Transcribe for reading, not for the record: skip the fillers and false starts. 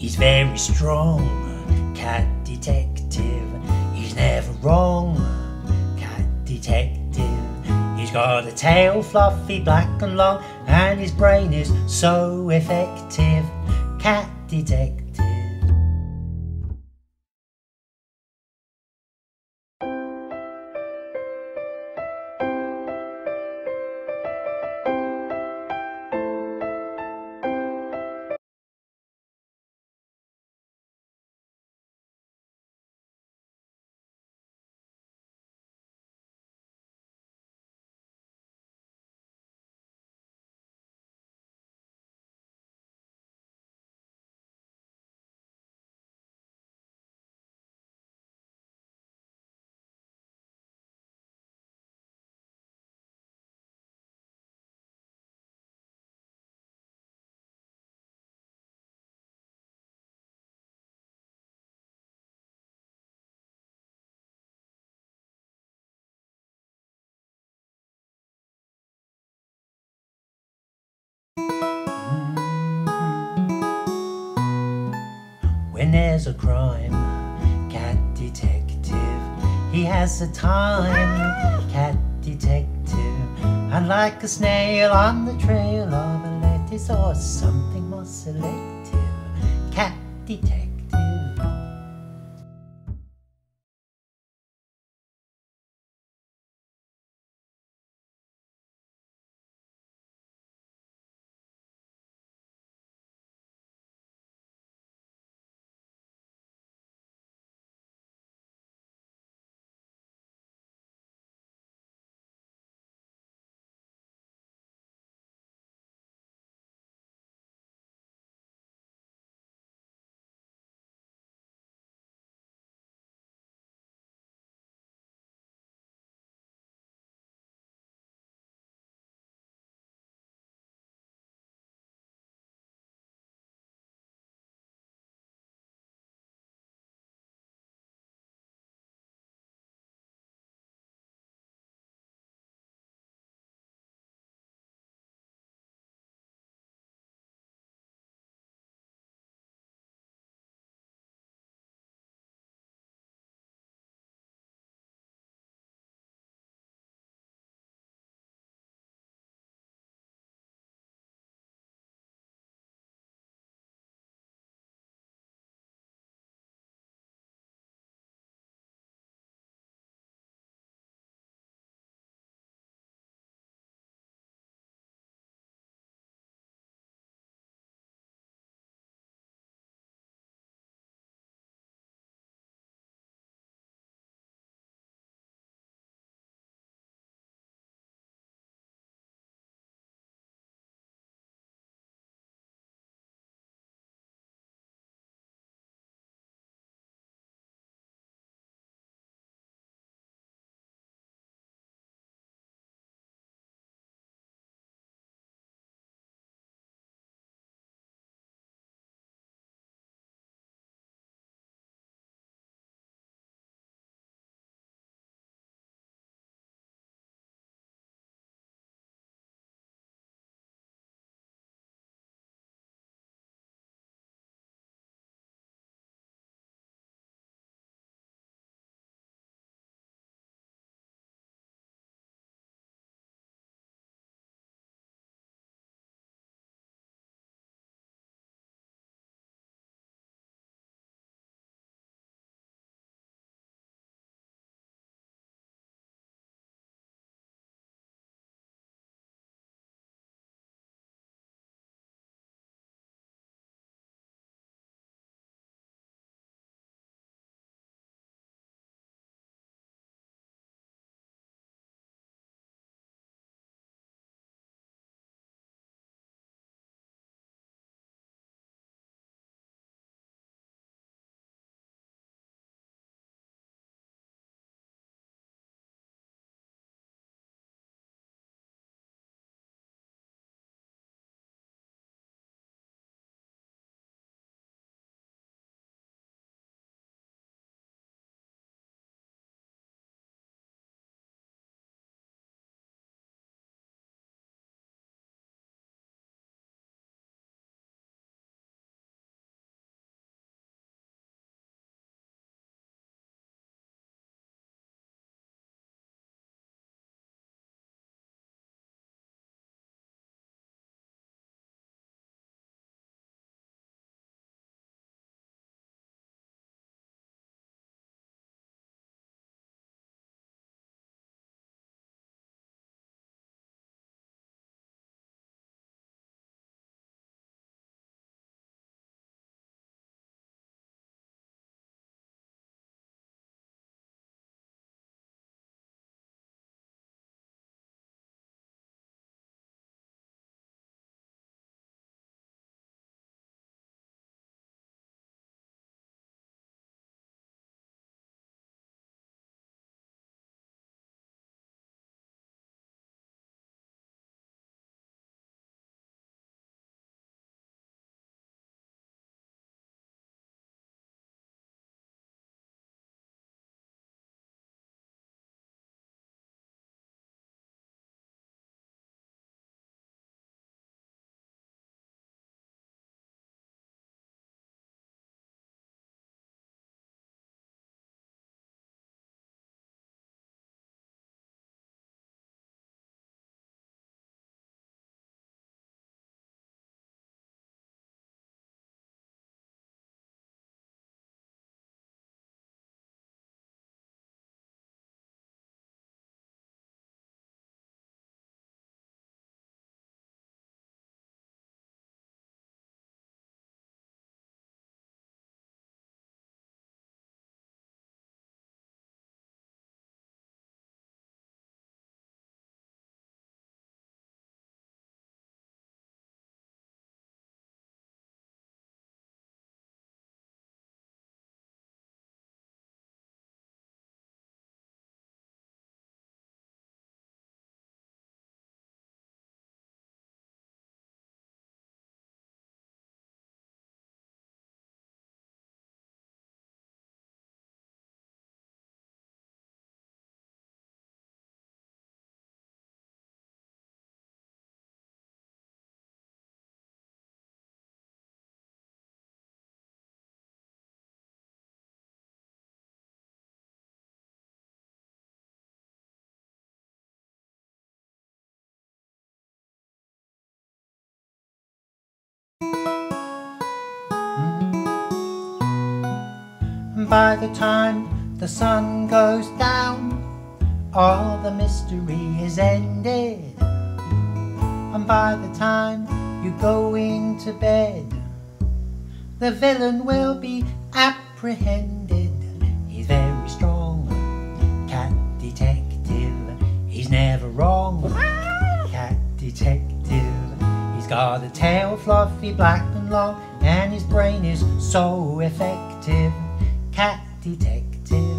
He's very strong, cat detective. He's never wrong, cat detective. He's got a tail fluffy, black and long, and his brain is so effective, cat detective. When there's a crime, cat detective, he has the time, cat detective. And like a snail on the trail of a lettuce or something more selective, cat detective. And by the time the sun goes down, all the mystery is ended. And by the time you go into bed, the villain will be apprehended. He's very strong, cat detective. He's never wrong, cat detective. He's got a tail fluffy, black and long, and his brain is so effective. Cat detective.